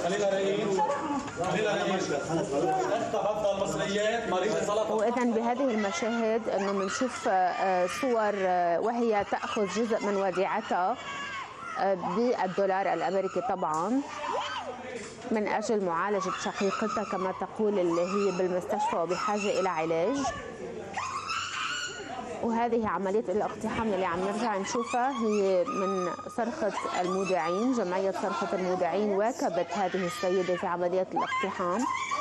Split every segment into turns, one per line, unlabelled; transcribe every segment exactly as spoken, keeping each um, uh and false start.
خلينا رئيس خلينا رئيس انت المصريات مريض سلطه.
واذا بهذه المشاهد انه بنشوف صور وهي تاخذ جزء من وديعتها بالدولار الامريكي طبعا من اجل معالجه شقيقتها كما تقول اللي هي بالمستشفى وبحاجه الى علاج. وهذه عملية الاقتحام اللي عم نرجع نشوفها هي من صرخة المودعين. جمعية صرخة المودعين واكبت هذه السيدة في عملية الاقتحام،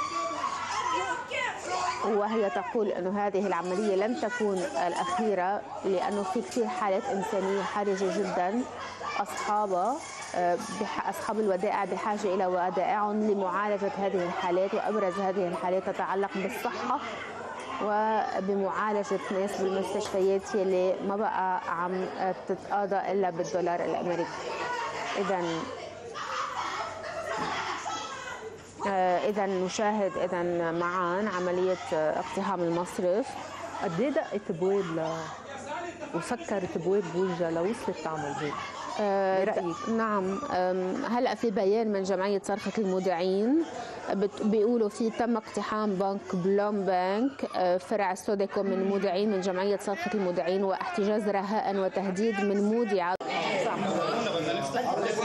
وهي تقول أنه هذه العملية لن تكون الأخيرة لأنه في كثير حالات إنسانية حرجة جدا. أصحابها أصحاب الودائع بحاجة إلى ودائعهم لمعالجة هذه الحالات، وأبرز هذه الحالات تتعلق بالصحة وبمعالجة ناس بالمستشفيات يلي ما بقى عم تتقاضى إلا بالدولار الأمريكي. إذا إذا نشاهد إذا معا عملية اقتحام المصرف.
قد ايه دقت ابواب ل... وسكرت ابواب بوجهها لوصلت تعمل هيك؟ برأيك؟
نعم. هلا في بيان من جمعية صرخة المودعين بيقولوا فيه تم اقتحام بنك بلوم بانك فرع السوداكو من مودعين من جمعية صرخة المودعين، واحتجاز رهائن وتهديد من مودعة.